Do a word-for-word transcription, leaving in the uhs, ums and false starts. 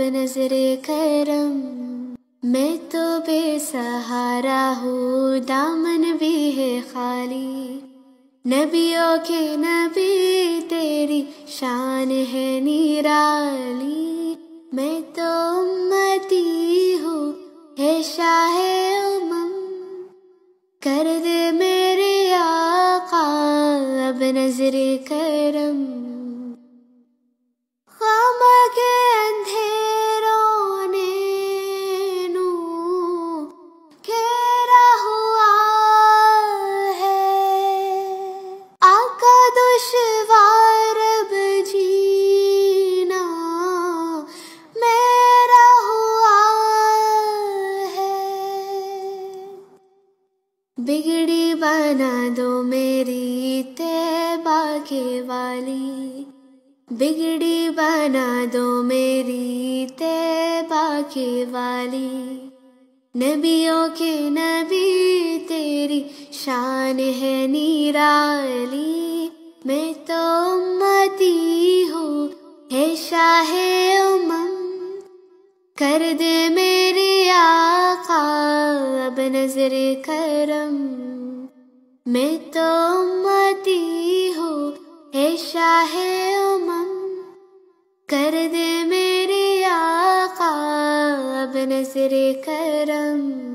نظر کرم، میں تو بے سہارا ہوں، دامن بھی ہے خالی، نبیوں کے نبی تیری شان ہے نرالی، میں تو امتی ہوں ہے شاہ امم، کر دے میرے آقا اب نظر کرم، خام کے اندھیروں نے نور گھیرا ہوا ہے، آقا دشوار اب جینا میرا ہوا ہے، بگڑی بنا دو میری طیبہ کے والی، بگڑی بنا دو میری طیبہ کے والی، نبیوں کے نبی تیری شان ہے نرالی، میں تو امتی ہوں ہے شاہ امم، کر دے میرے آقا اب نظر کرم، میں تو امتی ہوں ہے شاہ امم، کر دے میرے آقا اب نظر کرم۔